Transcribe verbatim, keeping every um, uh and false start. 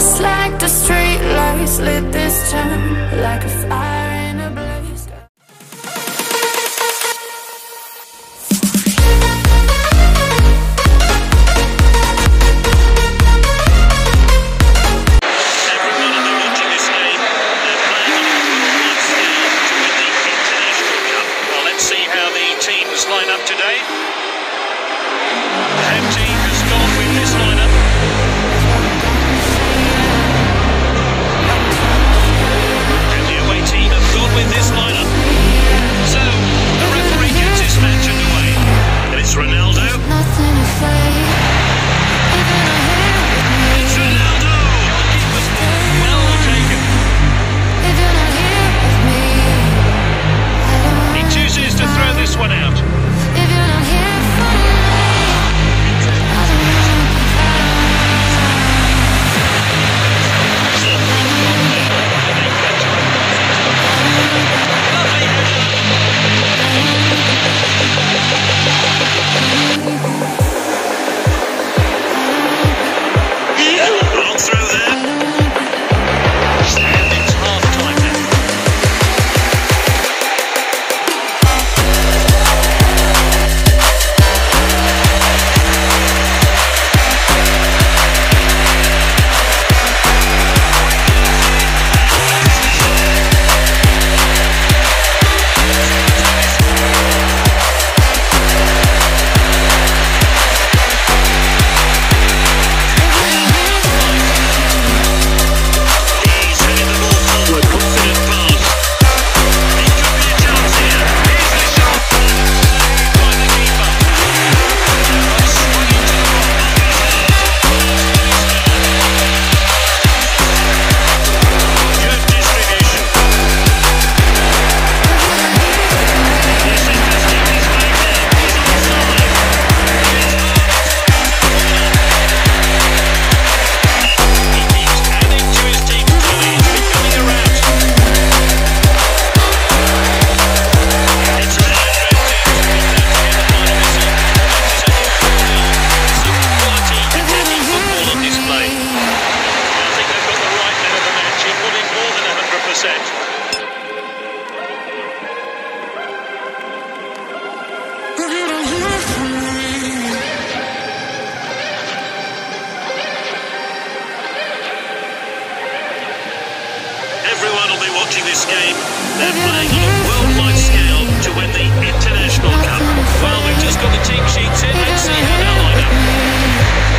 Just like the street lights lit this town, like a fire in a blaze. Everyone will be watching this game. They're playing on a worldwide scale to win the International Cup. Well, let's see how the teams line up today. The home team has gone with this lineup. Team have gone with this lineup. So, the referee gets his match underway. And it's Ronaldo. It's Ronaldo! Goalkeeper's ball, well taken. He chooses to throw this one out. Long throw there. And it's half time now. Everyone will be watching this game. They're playing on a worldwide scale to win the International Cup. Well, we've just got the team sheets in. Let's see how they'll line up.